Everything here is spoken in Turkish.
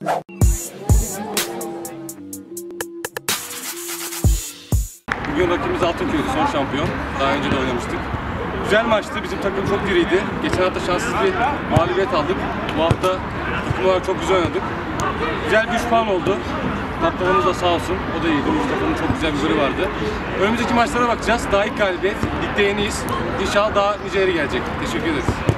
Bugün rakibimiz Altınköy'dü, son şampiyon. Daha önce de oynamıştık. Güzel maçtı, bizim takım çok diriydi. Geçen hafta şanssız bir mağlubiyet aldık. Bu hafta takım olarak çok güzel oynadık. Güzel bir 3 puan oldu. Kaptanımız da sağ olsun, o da iyiydi. Mustafa'nın çok güzel bir golü vardı. Önümüzdeki maçlara bakacağız. Daha ilk galibiyet, ligde yeniyiz. İnşallah daha niceleri gelecek. Teşekkür ederiz.